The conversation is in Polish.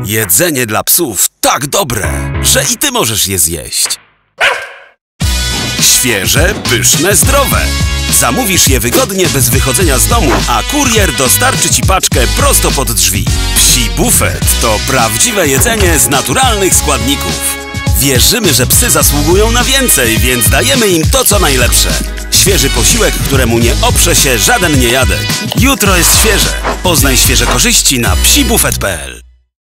Jedzenie dla psów tak dobre, że i ty możesz je zjeść. Świeże, pyszne, zdrowe. Zamówisz je wygodnie bez wychodzenia z domu, a kurier dostarczy ci paczkę prosto pod drzwi. Psi Buffet to prawdziwe jedzenie z naturalnych składników. Wierzymy, że psy zasługują na więcej, więc dajemy im to, co najlepsze. Świeży posiłek, któremu nie oprze się żaden niejadek. Jutro jest świeże. Poznaj świeże korzyści na psibuffet.pl.